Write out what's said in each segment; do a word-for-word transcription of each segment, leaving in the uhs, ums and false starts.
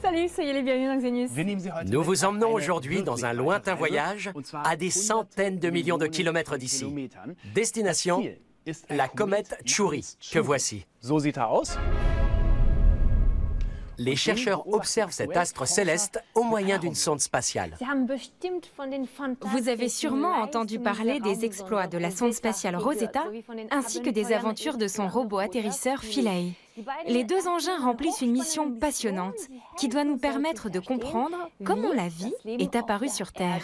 Salut, soyez les bienvenus dans Xenius. Nous vous emmenons aujourd'hui dans un lointain voyage à des centaines de millions de kilomètres d'ici. Destination, la comète Chury, que voici. Les chercheurs observent cet astre céleste au moyen d'une sonde spatiale. Vous avez sûrement entendu parler des exploits de la sonde spatiale Rosetta, ainsi que des aventures de son robot atterrisseur Philae. Les deux engins remplissent une mission passionnante qui doit nous permettre de comprendre comment la vie est apparue sur Terre.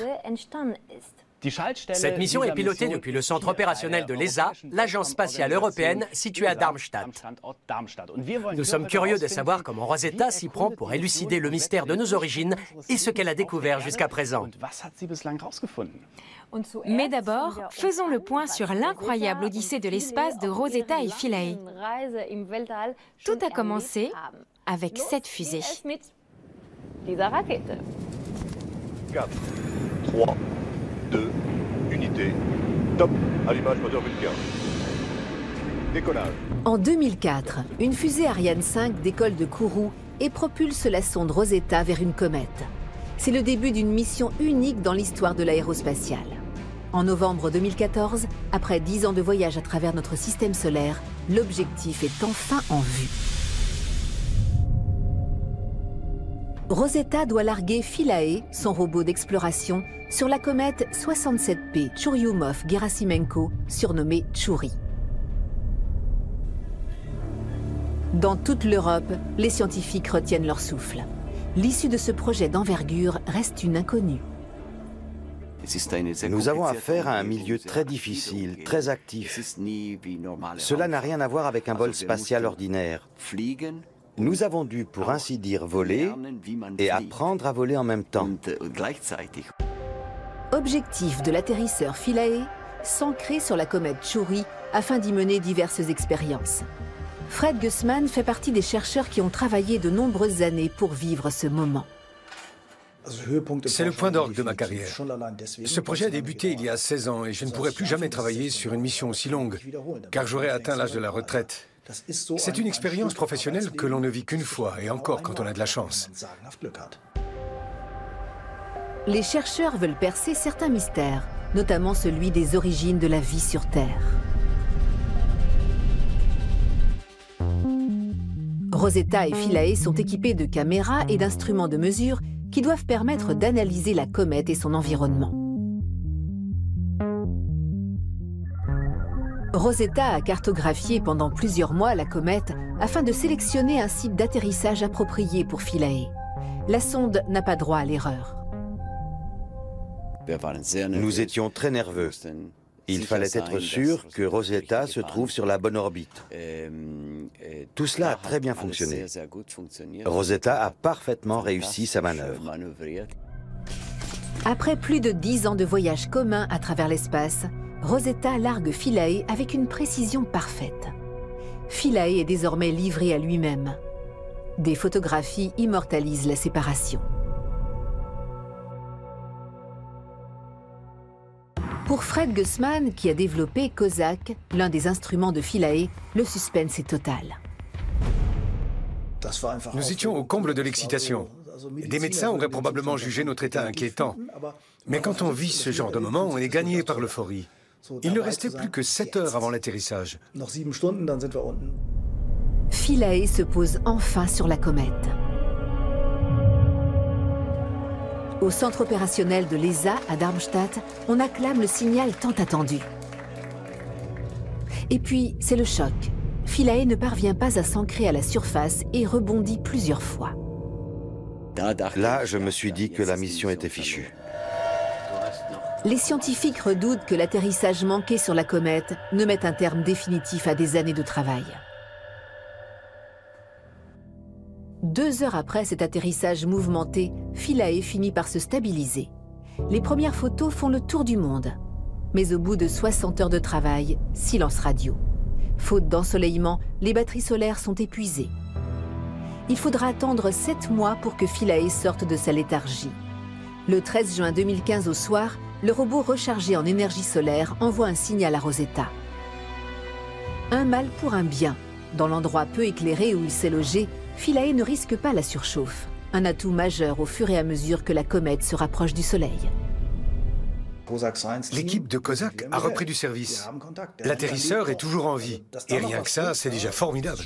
Cette mission est pilotée depuis le centre opérationnel de l'E S A, l'agence spatiale européenne située à Darmstadt. Nous sommes curieux de savoir comment Rosetta s'y prend pour élucider le mystère de nos origines et ce qu'elle a découvert jusqu'à présent. Mais d'abord, faisons le point sur l'incroyable odyssée de l'espace de Rosetta et Philae. Tout a commencé avec cette fusée. quatre, trois, deux, unité, top, allumage moteur Vulcain. Décollage. En deux mille quatre, une fusée Ariane cinq décolle de Kourou et propulse la sonde Rosetta vers une comète. C'est le début d'une mission unique dans l'histoire de l'aérospatiale. En novembre deux mille quatorze, après dix ans de voyage à travers notre système solaire, l'objectif est enfin en vue. Rosetta doit larguer Philae, son robot d'exploration, sur la comète soixante-sept P Churyumov-Gerasimenko, surnommée Chury. Dans toute l'Europe, les scientifiques retiennent leur souffle. L'issue de ce projet d'envergure reste une inconnue. Nous avons affaire à un milieu très difficile, très actif. Cela n'a rien à voir avec un vol spatial ordinaire. Nous avons dû, pour ainsi dire, voler et apprendre à voler en même temps. Objectif de l'atterrisseur Philae, s'ancrer sur la comète Chury afin d'y mener diverses expériences. Fred Gussman fait partie des chercheurs qui ont travaillé de nombreuses années pour vivre ce moment. C'est le point d'orgue de ma carrière. Ce projet a débuté il y a seize ans et je ne pourrai plus jamais travailler sur une mission aussi longue, car j'aurai atteint l'âge de la retraite. C'est une expérience professionnelle que l'on ne vit qu'une fois, et encore quand on a de la chance. Les chercheurs veulent percer certains mystères, notamment celui des origines de la vie sur Terre. Rosetta et Philae sont équipés de caméras et d'instruments de mesure qui doivent permettre d'analyser la comète et son environnement. Rosetta a cartographié pendant plusieurs mois la comète afin de sélectionner un site d'atterrissage approprié pour Philae. La sonde n'a pas droit à l'erreur. Nous étions très nerveux. Il fallait être sûr que Rosetta se trouve sur la bonne orbite. Tout cela a très bien fonctionné. Rosetta a parfaitement réussi sa manœuvre. Après plus de dix ans de voyage commun à travers l'espace, Rosetta largue Philae avec une précision parfaite. Philae est désormais livré à lui-même. Des photographies immortalisent la séparation. Pour Fred Gussman, qui a développé COSAC, l'un des instruments de Philae, le suspense est total. Nous étions au comble de l'excitation. Des médecins auraient probablement jugé notre état inquiétant. Mais quand on vit ce genre de moment, on est gagné par l'euphorie. Il ne restait plus que sept heures avant l'atterrissage. Philae se pose enfin sur la comète. Au centre opérationnel de l'E S A à Darmstadt, on acclame le signal tant attendu. Et puis, c'est le choc. Philae ne parvient pas à s'ancrer à la surface et rebondit plusieurs fois. Là, je me suis dit que la mission était fichue. Les scientifiques redoutent que l'atterrissage manqué sur la comète ne mette un terme définitif à des années de travail. Deux heures après cet atterrissage mouvementé, Philae finit par se stabiliser. Les premières photos font le tour du monde. Mais au bout de soixante heures de travail, silence radio. Faute d'ensoleillement, les batteries solaires sont épuisées. Il faudra attendre sept mois pour que Philae sorte de sa léthargie. Le treize juin deux mille quinze au soir, le robot rechargé en énergie solaire envoie un signal à Rosetta. Un mal pour un bien. Dans l'endroit peu éclairé où il s'est logé, Philae ne risque pas la surchauffe. Un atout majeur au fur et à mesure que la comète se rapproche du Soleil. L'équipe de COSAC a repris du service. L'atterrisseur est toujours en vie. Et rien que ça, c'est déjà formidable.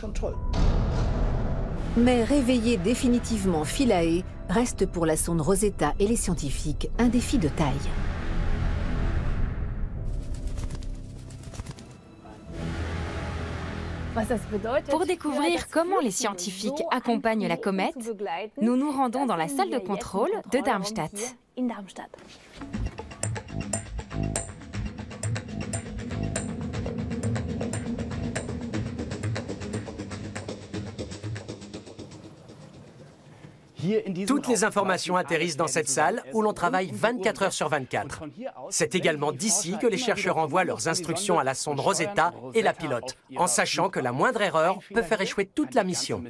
Mais réveiller définitivement Philae reste pour la sonde Rosetta et les scientifiques un défi de taille. Pour découvrir comment les scientifiques accompagnent la comète, nous nous rendons dans la salle de contrôle de Darmstadt. Toutes les informations atterrissent dans cette salle où l'on travaille vingt-quatre heures sur vingt-quatre. C'est également d'ici que les chercheurs envoient leurs instructions à la sonde Rosetta et la pilote, en sachant que la moindre erreur peut faire échouer toute la mission.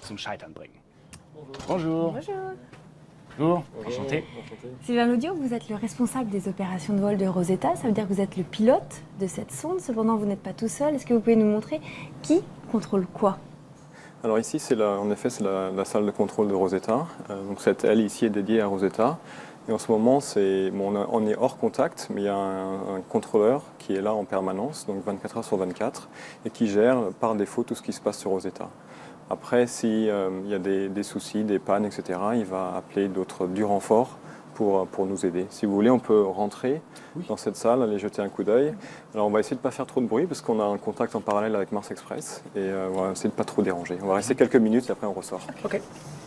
Bonjour. Bonjour. Bonjour. Enchanté. Sylvain Laudio, vous êtes le responsable des opérations de vol de Rosetta. Ça veut dire que vous êtes le pilote de cette sonde. Cependant, vous n'êtes pas tout seul. Est-ce que vous pouvez nous montrer qui contrôle quoi? Alors ici, c'est en effet, c'est la, la salle de contrôle de Rosetta. Euh, donc cette aile ici est dédiée à Rosetta. Et en ce moment, c'est, bon, on, a, on est hors contact, mais il y a un, un contrôleur qui est là en permanence, donc vingt-quatre heures sur vingt-quatre, et qui gère par défaut tout ce qui se passe sur Rosetta. Après, s'il euh, y a des, des soucis, des pannes, et cetera, il va appeler d'autres du renfort pour, pour nous aider. Si vous voulez, on peut rentrer oui. dans cette salle, aller jeter un coup d'œil. Alors on va essayer de ne pas faire trop de bruit parce qu'on a un contact en parallèle avec Mars Express et euh, on va essayer de ne pas trop déranger. On va rester quelques minutes et après on ressort. Ok.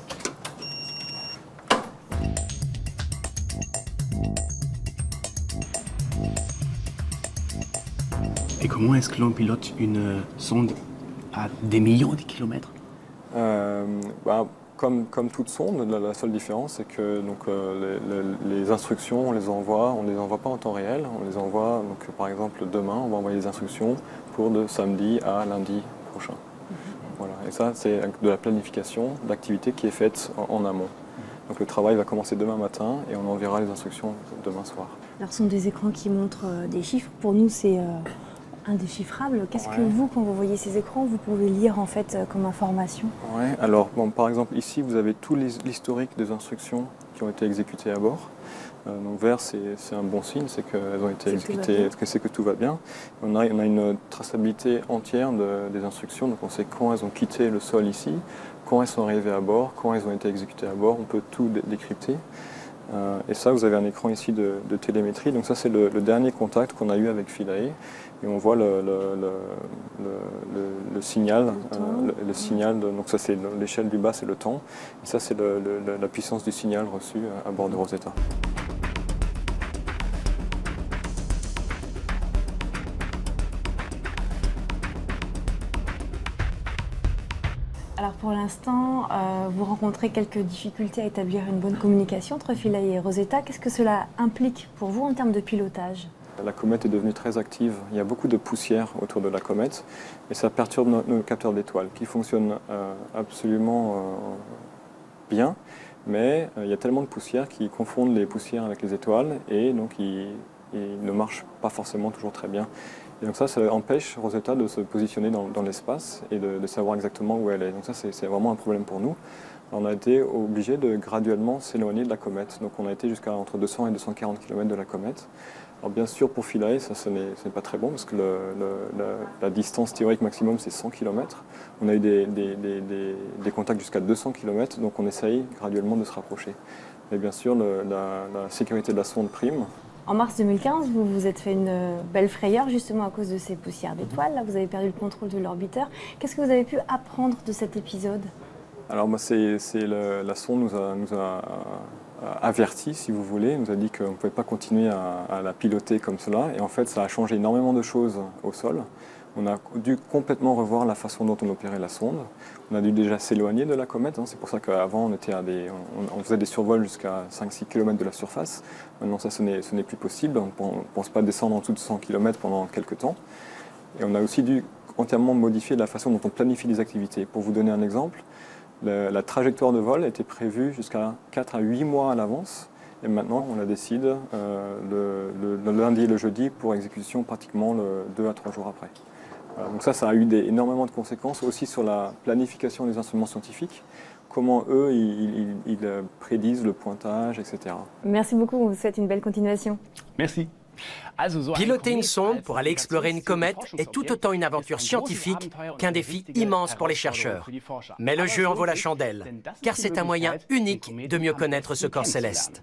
Et comment est-ce que l'on pilote une sonde à des millions de kilomètres? euh, bah, Comme, comme toute sonde, la, la seule différence, c'est que donc, euh, les, les, les instructions, on les envoie, on ne les envoie pas en temps réel, on les envoie, donc, par exemple, demain, on va envoyer les instructions pour de samedi à lundi prochain. Mm-hmm. Voilà. Et ça, c'est de la planification d'activité qui est faite en, en amont. Donc le travail va commencer demain matin et on enverra les instructions demain soir. Alors, ce sont des écrans qui montrent euh, des chiffres. Pour nous, c'est euh, indéchiffrable. Qu'est-ce ouais. que vous, quand vous voyez ces écrans, vous pouvez lire en fait euh, comme information? Ouais. Alors, bon, par exemple, ici, vous avez tout l'historique des instructions qui ont été exécutées à bord. Euh, donc vert, c'est un bon signe, c'est qu'elles ont été exécutées, que c'est que tout va bien. On a, on a une traçabilité entière de, des instructions, donc on sait quand elles ont quitté le sol ici, quand elles sont arrivées à bord, quand elles ont été exécutées à bord, on peut tout dé décrypter. Euh, et ça, vous avez un écran ici de, de télémétrie, donc ça c'est le, le dernier contact qu'on a eu avec Philae. Et on voit le, le, le, le, le signal, le, euh, le, le signal de, donc ça c'est l'échelle du bas, c'est le temps, et ça c'est la puissance du signal reçu à bord de Rosetta. Alors pour l'instant, euh, vous rencontrez quelques difficultés à établir une bonne communication entre Philae et Rosetta. Qu'est-ce que cela implique pour vous en termes de pilotage? La comète est devenue très active. Il y a beaucoup de poussière autour de la comète et ça perturbe nos, nos capteurs d'étoiles qui fonctionnent euh, absolument euh, bien, mais euh, il y a tellement de poussière qu'ils confondent les poussières avec les étoiles et donc ils, ils ne marchent pas forcément toujours très bien. Et donc ça, ça empêche Rosetta de se positionner dans, dans l'espace et de, de savoir exactement où elle est. Donc ça, c'est vraiment un problème pour nous. On a été obligé de graduellement s'éloigner de la comète. Donc on a été jusqu'à entre deux cents et deux cent quarante kilomètres de la comète. Alors bien sûr, pour Philae, ça ce n'est pas très bon parce que le, le, la, la distance théorique maximum, c'est cent kilomètres. On a eu des, des, des, des, des contacts jusqu'à deux cents kilomètres, donc on essaye graduellement de se rapprocher. Mais bien sûr, le, la, la sécurité de la sonde prime. En mars deux mille quinze, vous vous êtes fait une belle frayeur justement à cause de ces poussières d'étoiles. Là, vous avez perdu le contrôle de l'orbiteur. Qu'est-ce que vous avez pu apprendre de cet épisode? Alors moi, c'est la sonde nous a, nous a averti, si vous voulez, nous a dit qu'on ne pouvait pas continuer à, à la piloter comme cela. Et en fait, ça a changé énormément de choses au sol. On a dû complètement revoir la façon dont on opérait la sonde. On a dû déjà s'éloigner de la comète. Hein. C'est pour ça qu'avant, on, était à des, on, on faisait des survols jusqu'à cinq six kilomètres de la surface. Maintenant, ça, ce n'est plus possible. On ne pense pas descendre en dessous de cent kilomètres pendant quelques temps. Et on a aussi dû entièrement modifier la façon dont on planifie les activités. Pour vous donner un exemple, la, la trajectoire de vol était prévue jusqu'à quatre à huit mois à l'avance. Et maintenant, on la décide euh, le, le, le lundi et le jeudi pour exécution pratiquement le deux à trois jours après. Voilà, donc ça, ça a eu des, énormément de conséquences aussi sur la planification des instruments scientifiques, comment eux, ils, ils, ils prédisent le pointage, et cetera. Merci beaucoup, on vous souhaite une belle continuation. Merci. Piloter une sonde pour aller explorer une comète est tout autant une aventure scientifique qu'un défi immense pour les chercheurs. Mais le jeu en vaut la chandelle, car c'est un moyen unique de mieux connaître ce corps céleste.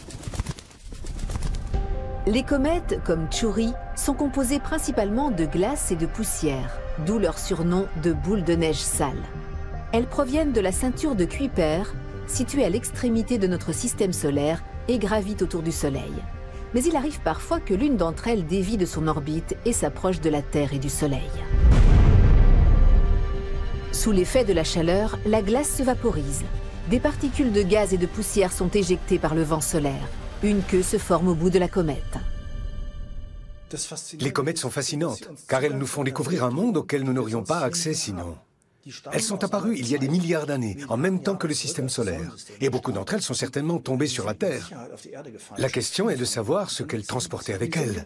Les comètes, comme Chury, sont composées principalement de glace et de poussière, d'où leur surnom de boules de neige sale. Elles proviennent de la ceinture de Kuiper, située à l'extrémité de notre système solaire et gravitent autour du Soleil. Mais il arrive parfois que l'une d'entre elles dévie de son orbite et s'approche de la Terre et du Soleil. Sous l'effet de la chaleur, la glace se vaporise. Des particules de gaz et de poussière sont éjectées par le vent solaire. Une queue se forme au bout de la comète. Les comètes sont fascinantes, car elles nous font découvrir un monde auquel nous n'aurions pas accès sinon. Elles sont apparues il y a des milliards d'années, en même temps que le système solaire. Et beaucoup d'entre elles sont certainement tombées sur la Terre. La question est de savoir ce qu'elles transportaient avec elles.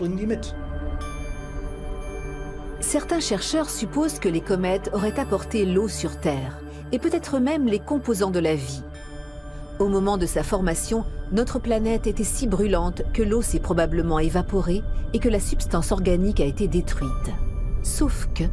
Certains chercheurs supposent que les comètes auraient apporté l'eau sur Terre, et peut-être même les composants de la vie. Au moment de sa formation, notre planète était si brûlante que l'eau s'est probablement évaporée et que la substance organique a été détruite. Sauf que...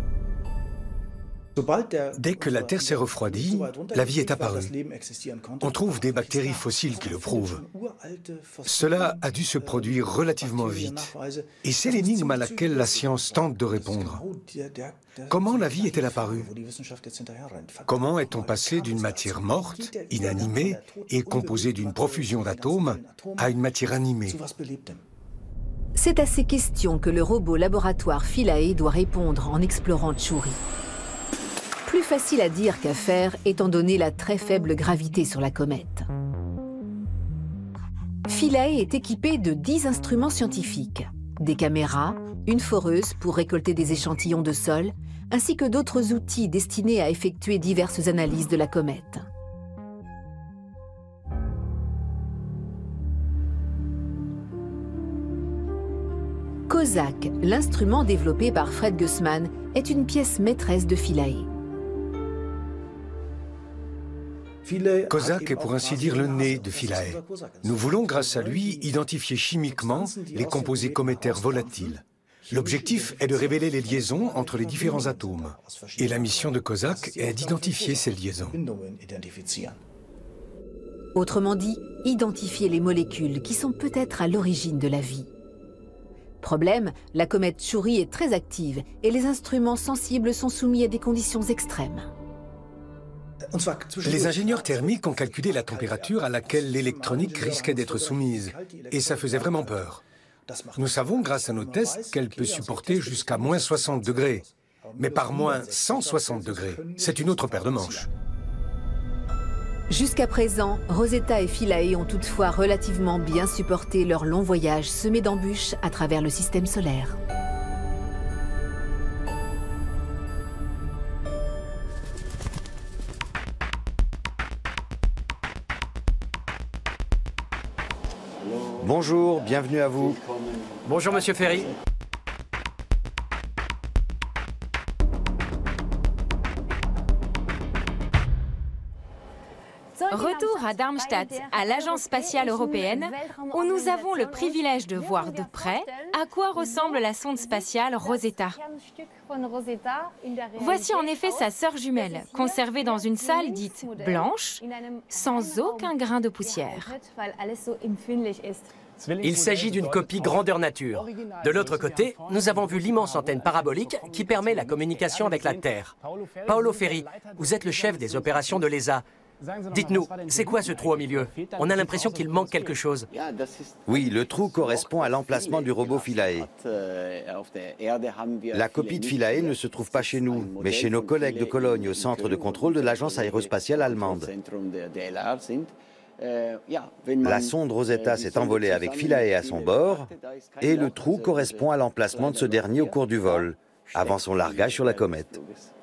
Dès que la Terre s'est refroidie, la vie est apparue. On trouve des bactéries fossiles qui le prouvent. Cela a dû se produire relativement vite. Et c'est l'énigme à laquelle la science tente de répondre. Comment la vie est-elle apparue? Comment est-on passé d'une matière morte, inanimée et composée d'une profusion d'atomes à une matière animée? C'est à ces questions que le robot laboratoire Philae doit répondre en explorant Chury. Plus facile à dire qu'à faire, étant donné la très faible gravité sur la comète. Philae est équipé de dix instruments scientifiques, des caméras, une foreuse pour récolter des échantillons de sol, ainsi que d'autres outils destinés à effectuer diverses analyses de la comète. COSAC, l'instrument développé par Fred Gussman, est une pièce maîtresse de Philae. COSAC est pour ainsi dire le nez de Philae. Nous voulons, grâce à lui, identifier chimiquement les composés cométaires volatiles. L'objectif est de révéler les liaisons entre les différents atomes. Et la mission de COSAC est d'identifier ces liaisons. Autrement dit, identifier les molécules qui sont peut-être à l'origine de la vie. Problème, la comète Chury est très active et les instruments sensibles sont soumis à des conditions extrêmes. Les ingénieurs thermiques ont calculé la température à laquelle l'électronique risquait d'être soumise, et ça faisait vraiment peur. Nous savons, grâce à nos tests, qu'elle peut supporter jusqu'à moins soixante degrés. Mais par moins cent soixante degrés, c'est une autre paire de manches. Jusqu'à présent, Rosetta et Philae ont toutefois relativement bien supporté leur long voyage semé d'embûches à travers le système solaire. Bonjour, bienvenue à vous. Bonjour, Monsieur Ferry. Retour à Darmstadt, à l'Agence spatiale européenne, où nous avons le privilège de voir de près à quoi ressemble la sonde spatiale Rosetta. Voici en effet sa sœur jumelle, conservée dans une salle dite blanche, sans aucun grain de poussière. Il s'agit d'une copie grandeur nature. De l'autre côté, nous avons vu l'immense antenne parabolique qui permet la communication avec la Terre. Paolo Ferri, vous êtes le chef des opérations de l'E S A. Dites-nous, c'est quoi ce trou au milieu? On a l'impression qu'il manque quelque chose. Oui, le trou correspond à l'emplacement du robot Philae. La copie de Philae ne se trouve pas chez nous, mais chez nos collègues de Cologne au centre de contrôle de l'agence aérospatiale allemande. La sonde Rosetta s'est envolée avec Philae à son bord et le trou correspond à l'emplacement de ce dernier au cours du vol, avant son largage sur la comète.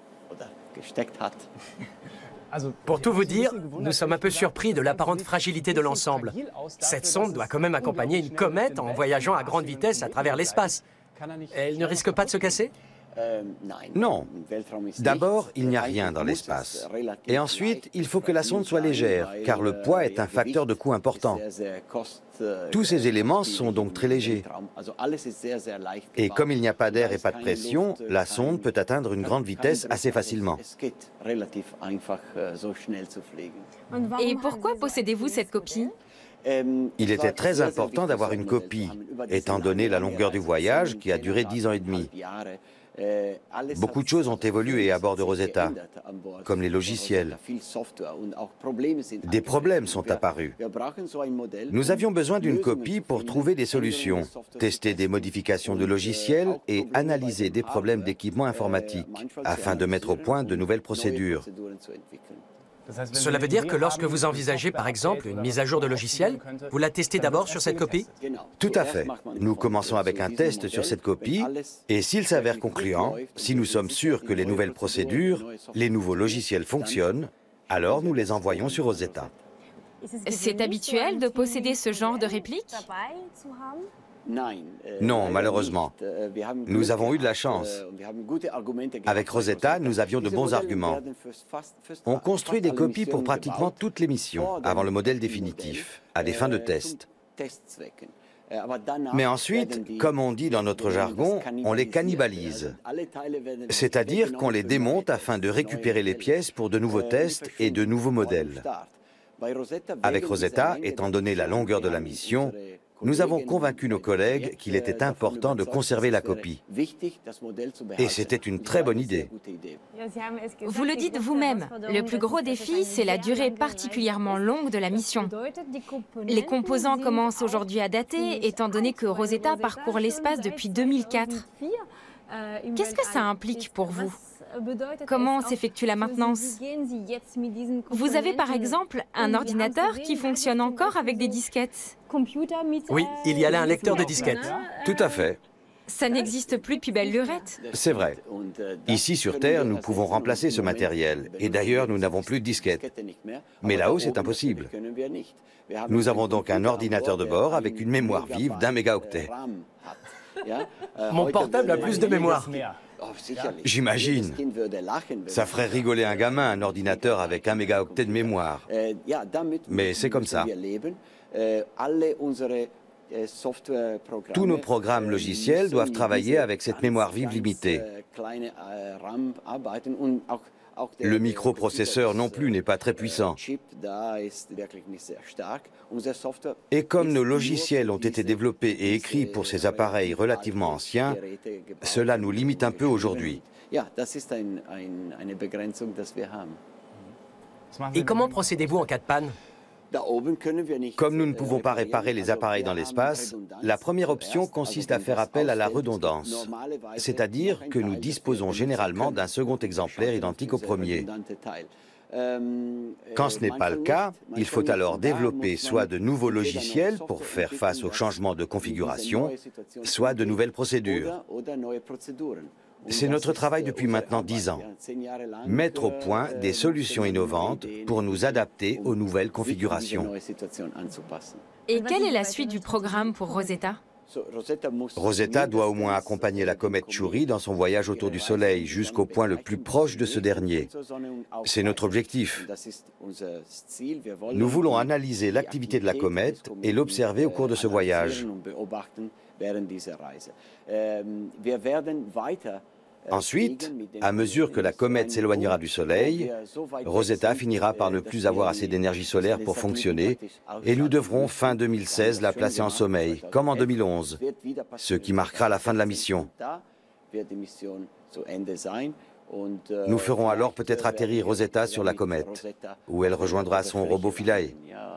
Pour tout vous dire, nous sommes un peu surpris de l'apparente fragilité de l'ensemble. Cette sonde doit quand même accompagner une comète en voyageant à grande vitesse à travers l'espace. Elle ne risque pas de se casser? Non. D'abord, il n'y a rien dans l'espace. Et ensuite, il faut que la sonde soit légère, car le poids est un facteur de coût important. Tous ces éléments sont donc très légers. Et comme il n'y a pas d'air et pas de pression, la sonde peut atteindre une grande vitesse assez facilement. Et pourquoi possédez-vous cette copie ? Il était très important d'avoir une copie, étant donné la longueur du voyage qui a duré dix ans et demi. Beaucoup de choses ont évolué à bord de Rosetta, comme les logiciels. Des problèmes sont apparus. Nous avions besoin d'une copie pour trouver des solutions, tester des modifications de logiciels et analyser des problèmes d'équipement informatique, afin de mettre au point de nouvelles procédures. Cela veut dire que lorsque vous envisagez, par exemple, une mise à jour de logiciel, vous la testez d'abord sur cette copie? Tout à fait. Nous commençons avec un test sur cette copie, et s'il s'avère concluant, si nous sommes sûrs que les nouvelles procédures, les nouveaux logiciels fonctionnent, alors nous les envoyons sur Rosetta. C'est habituel de posséder ce genre de réplique? Non, malheureusement. Nous avons eu de la chance. Avec Rosetta, nous avions de bons arguments. On construit des copies pour pratiquement toutes les missions, avant le modèle définitif, à des fins de test. Mais ensuite, comme on dit dans notre jargon, on les cannibalise. C'est-à-dire qu'on les démonte afin de récupérer les pièces pour de nouveaux tests et de nouveaux modèles. Avec Rosetta, étant donné la longueur de la mission, nous avons convaincu nos collègues qu'il était important de conserver la copie. Et c'était une très bonne idée. Vous le dites vous-même, le plus gros défi, c'est la durée particulièrement longue de la mission. Les composants commencent aujourd'hui à dater, étant donné que Rosetta parcourt l'espace depuis deux mille quatre. Qu'est-ce que ça implique pour vous? Comment s'effectue la maintenance? Vous avez par exemple un ordinateur qui fonctionne encore avec des disquettes. Oui, il y a là un lecteur de disquettes. Tout à fait. Ça n'existe plus depuis belle lurette. C'est vrai. Ici sur Terre, nous pouvons remplacer ce matériel. Et d'ailleurs, nous n'avons plus de disquettes. Mais là-haut, c'est impossible. Nous avons donc un ordinateur de bord avec une mémoire vive d'un mégaoctet. Mon portable a plus de mémoire. J'imagine. Ça ferait rigoler un gamin, un ordinateur avec un mégaoctet de mémoire. Mais c'est comme ça. Tous nos programmes logiciels doivent travailler avec cette mémoire vive limitée. Le microprocesseur non plus n'est pas très puissant. Et comme nos logiciels ont été développés et écrits pour ces appareils relativement anciens, cela nous limite un peu aujourd'hui. Et comment procédez-vous en cas de panne? Comme nous ne pouvons pas réparer les appareils dans l'espace, la première option consiste à faire appel à la redondance, c'est-à-dire que nous disposons généralement d'un second exemplaire identique au premier. Quand ce n'est pas le cas, il faut alors développer soit de nouveaux logiciels pour faire face aux changements de configuration, soit de nouvelles procédures. C'est notre travail depuis maintenant dix ans. Mettre au point des solutions innovantes pour nous adapter aux nouvelles configurations. Et quelle est la suite du programme pour Rosetta? Rosetta doit au moins accompagner la comète Chury dans son voyage autour du Soleil jusqu'au point le plus proche de ce dernier. C'est notre objectif. Nous voulons analyser l'activité de la comète et l'observer au cours de ce voyage. Ensuite, à mesure que la comète s'éloignera du Soleil, Rosetta finira par ne plus avoir assez d'énergie solaire pour fonctionner et nous devrons, fin deux mille seize, la placer en sommeil, comme en deux mille onze, ce qui marquera la fin de la mission. Nous ferons alors peut-être atterrir Rosetta sur la comète, où elle rejoindra son robot Philae.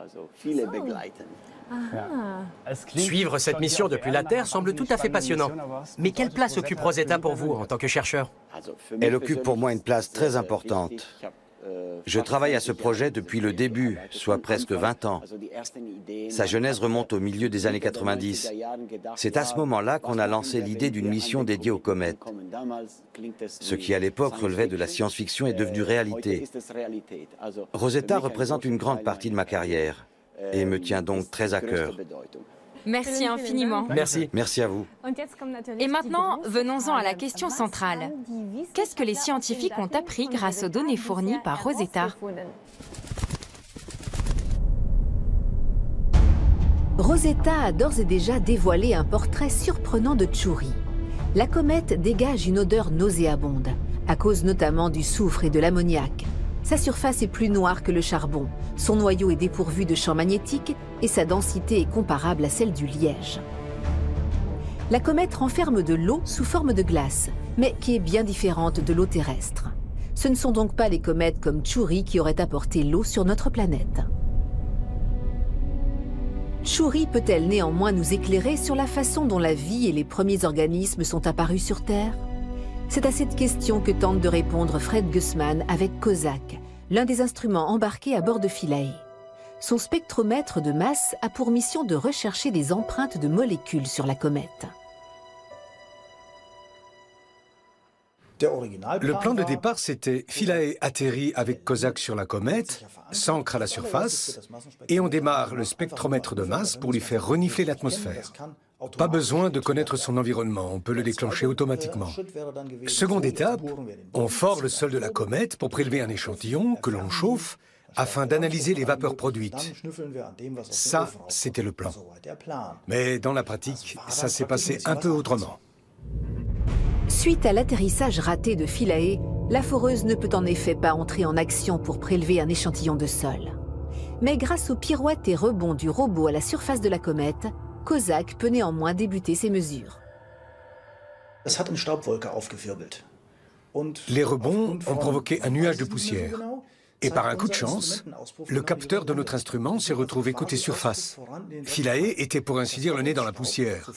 Suivre cette mission depuis la Terre semble tout à fait passionnant. Mais quelle place occupe Rosetta pour vous en tant que chercheur? Elle occupe pour moi une place très importante. Je travaille à ce projet depuis le début, soit presque vingt ans. Sa genèse remonte au milieu des années quatre-vingt-dix. C'est à ce moment-là qu'on a lancé l'idée d'une mission dédiée aux comètes. Ce qui à l'époque relevait de la science-fiction est devenu réalité. Rosetta représente une grande partie de ma carrière et me tient donc très à cœur. Merci infiniment. Merci. Merci à vous. Et maintenant, venons-en à la question centrale. Qu'est-ce que les scientifiques ont appris grâce aux données fournies par Rosetta? Rosetta a d'ores et déjà dévoilé un portrait surprenant de Chury. La comète dégage une odeur nauséabonde, à cause notamment du soufre et de l'ammoniac. Sa surface est plus noire que le charbon, son noyau est dépourvu de champ magnétique et sa densité est comparable à celle du liège. La comète renferme de l'eau sous forme de glace, mais qui est bien différente de l'eau terrestre. Ce ne sont donc pas les comètes comme Chury qui auraient apporté l'eau sur notre planète. Chury peut-elle néanmoins nous éclairer sur la façon dont la vie et les premiers organismes sont apparus sur Terre? C'est à cette question que tente de répondre Fred Gussman avec COSAC, l'un des instruments embarqués à bord de Philae. Son spectromètre de masse a pour mission de rechercher des empreintes de molécules sur la comète. Le plan de départ, c'était Philae atterrit avec COSAC sur la comète, s'ancre à la surface, et on démarre le spectromètre de masse pour lui faire renifler l'atmosphère. Pas besoin de connaître son environnement, on peut le déclencher automatiquement. Seconde étape, on fore le sol de la comète pour prélever un échantillon que l'on chauffe afin d'analyser les vapeurs produites. Ça, c'était le plan. Mais dans la pratique, ça s'est passé un peu autrement. Suite à l'atterrissage raté de Philae, la foreuse ne peut en effet pas entrer en action pour prélever un échantillon de sol. Mais grâce aux pirouettes et rebonds du robot à la surface de la comète, COSAC peut néanmoins débuter ses mesures. Les rebonds ont provoqué un nuage de poussière. Et par un coup de chance, le capteur de notre instrument s'est retrouvé côté surface. Philae était pour ainsi dire le nez dans la poussière.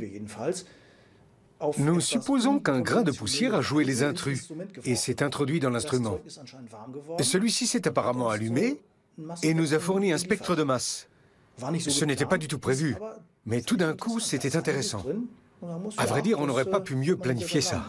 Nous supposons qu'un grain de poussière a joué les intrus et s'est introduit dans l'instrument. Celui-ci s'est apparemment allumé et nous a fourni un spectre de masse. Ce n'était pas du tout prévu, mais tout d'un coup, c'était intéressant. À vrai dire, on n'aurait pas pu mieux planifier ça.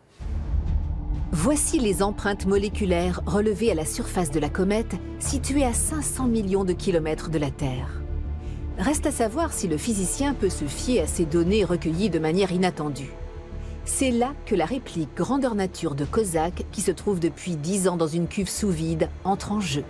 Voici les empreintes moléculaires relevées à la surface de la comète, située à cinq cents millions de kilomètres de la Terre. Reste à savoir si le physicien peut se fier à ces données recueillies de manière inattendue. C'est là que la réplique grandeur nature de COSAC, qui se trouve depuis dix ans dans une cuve sous vide, entre en jeu.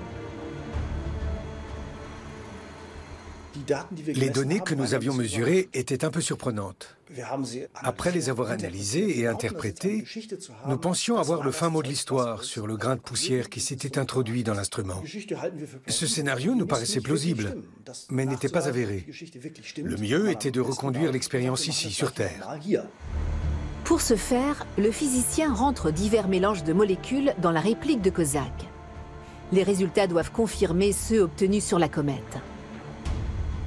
Les données que nous avions mesurées étaient un peu surprenantes. Après les avoir analysées et interprétées, nous pensions avoir le fin mot de l'histoire sur le grain de poussière qui s'était introduit dans l'instrument. Ce scénario nous paraissait plausible, mais n'était pas avéré. Le mieux était de reconduire l'expérience ici, sur Terre. Pour ce faire, le physicien rentre divers mélanges de molécules dans la réplique de COSAC. Les résultats doivent confirmer ceux obtenus sur la comète. Conclusion ?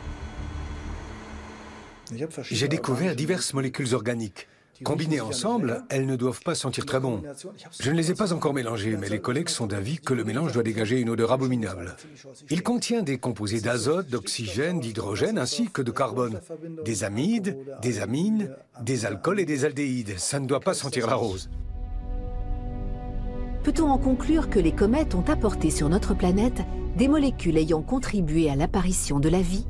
J'ai découvert diverses molécules organiques. Combinées ensemble, elles ne doivent pas sentir très bon. Je ne les ai pas encore mélangées, mais les collègues sont d'avis que le mélange doit dégager une odeur abominable. Il contient des composés d'azote, d'oxygène, d'hydrogène ainsi que de carbone. Des amides, des amines, des alcools et des aldéhydes. Ça ne doit pas sentir la rose. Peut-on en conclure que les comètes ont apporté sur notre planète des molécules ayant contribué à l'apparition de la vie?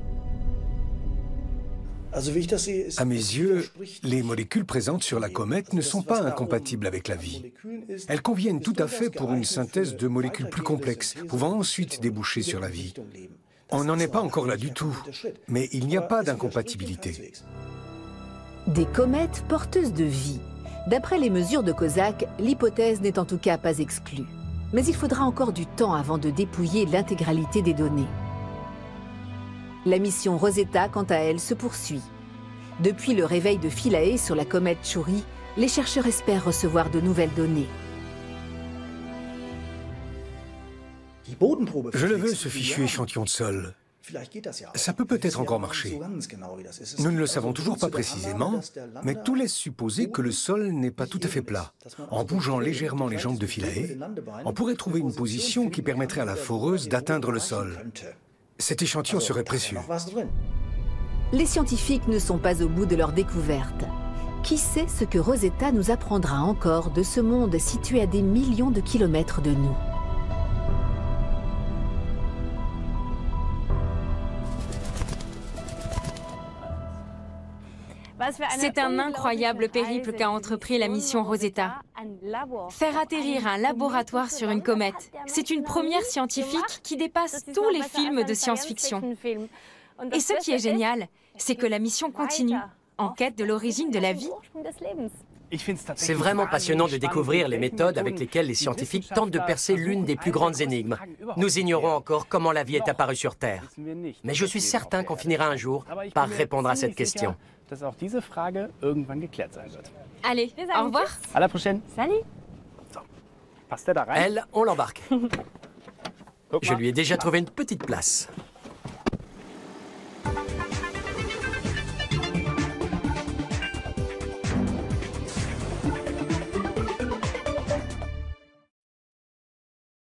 À mes yeux, les molécules présentes sur la comète ne sont pas incompatibles avec la vie. Elles conviennent tout à fait pour une synthèse de molécules plus complexes, pouvant ensuite déboucher sur la vie. On n'en est pas encore là du tout, mais il n'y a pas d'incompatibilité. Des comètes porteuses de vie. D'après les mesures de COSAC, l'hypothèse n'est en tout cas pas exclue. Mais il faudra encore du temps avant de dépouiller l'intégralité des données. La mission Rosetta, quant à elle, se poursuit. Depuis le réveil de Philae sur la comète Chury, les chercheurs espèrent recevoir de nouvelles données. Je le veux, ce fichu échantillon de sol. Ça peut peut-être encore marcher. Nous ne le savons toujours pas précisément, mais tout laisse supposer que le sol n'est pas tout à fait plat. En bougeant légèrement les jambes de Philae, on pourrait trouver une position qui permettrait à la foreuse d'atteindre le sol. Cet échantillon serait précieux. Les scientifiques ne sont pas au bout de leur découverte. Qui sait ce que Rosetta nous apprendra encore de ce monde situé à des millions de kilomètres de nous? C'est un incroyable périple qu'a entrepris la mission Rosetta. Faire atterrir un laboratoire sur une comète, c'est une première scientifique qui dépasse tous les films de science-fiction. Et ce qui est génial, c'est que la mission continue, en quête de l'origine de la vie. C'est vraiment passionnant de découvrir les méthodes avec lesquelles les scientifiques tentent de percer l'une des plus grandes énigmes. Nous ignorons encore comment la vie est apparue sur Terre. Mais je suis certain qu'on finira un jour par répondre à cette question. Allez, au revoir. À la prochaine. Salut. Elle, on l'embarque. Je lui ai déjà trouvé une petite place.